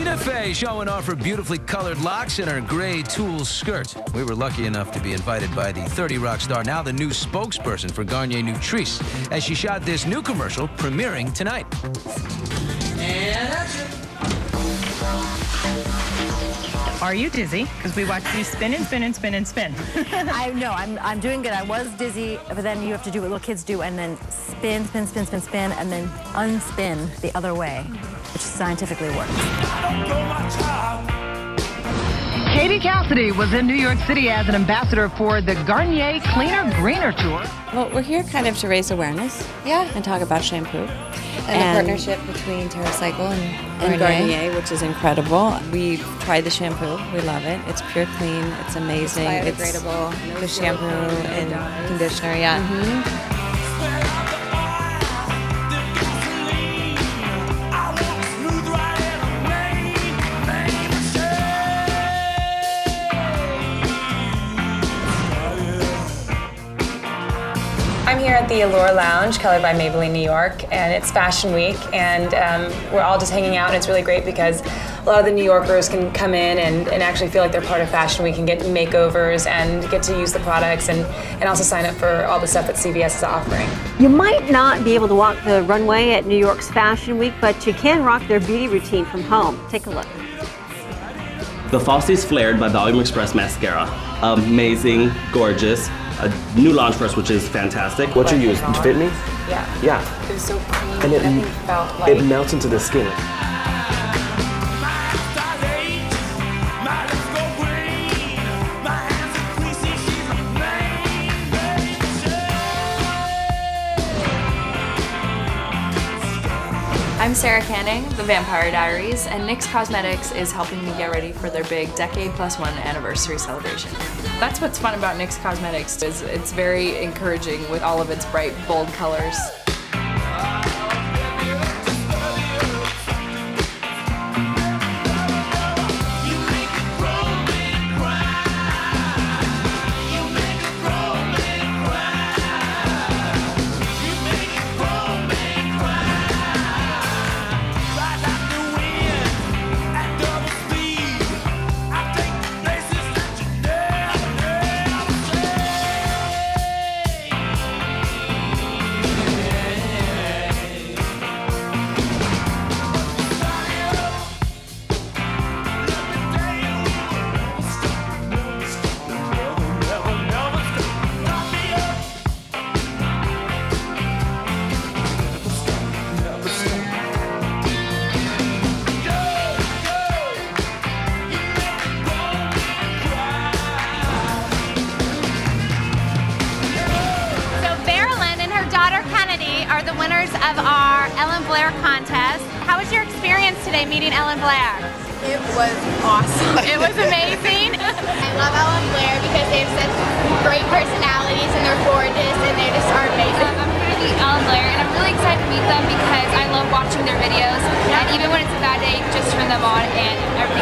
Tina Fey showing off her beautifully colored locks and her gray tulle skirt. We were lucky enough to be invited by the 30 Rock star, now the new spokesperson for Garnier Nutrice, as she shot this new commercial premiering tonight. And action. Are you dizzy? Because we watched you spin and spin and spin and spin. I know, I'm doing good. I was dizzy, but then you have to do what little kids do and then spin, spin, spin, spin, spin, and then unspin the other way, which scientifically works. Katie Cassidy was in New York City as an ambassador for the Garnier Cleaner Greener Tour. Well, we're here kind of to raise awareness, and talk about shampoo. And the partnership between TerraCycle and Garnier, which is incredible. We tried the shampoo. We love it. It's pure clean. It's amazing. It's biodegradable. The shampoo and conditioner, I'm here at the Allure Lounge, colored by Maybelline New York, and it's Fashion Week, and we're all just hanging out, and it's really great because a lot of the New Yorkers can come in and actually feel like they're part of Fashion Week and get makeovers and get to use the products and also sign up for all the stuff that CVS is offering. You might not be able to walk the runway at New York's Fashion Week, but you can rock their beauty routine from home. Take a look. The Falsies Flared by Volume Express Mascara. Amazing, gorgeous. A new launch for us, which is fantastic. What you use? Fit Me? Yeah. Yeah. It was so clean. And Nothing felt like... it melts into the skin. I'm Sarah Canning, The Vampire Diaries, and NYX Cosmetics is helping me get ready for their big Decade+1 anniversary celebration. That's what's fun about NYX Cosmetics, is it's very encouraging with all of its bright, bold colors. are the winners of our Ellen Blair contest. How was your experience today meeting Ellen Blair? It was awesome. It was amazing. I love Ellen Blair because they have such great personalities and they're gorgeous and they just are amazing. I'm here to meet Ellen Blair and I'm really excited to meet them because I love watching their videos. And even when it's a bad day, just turn them on and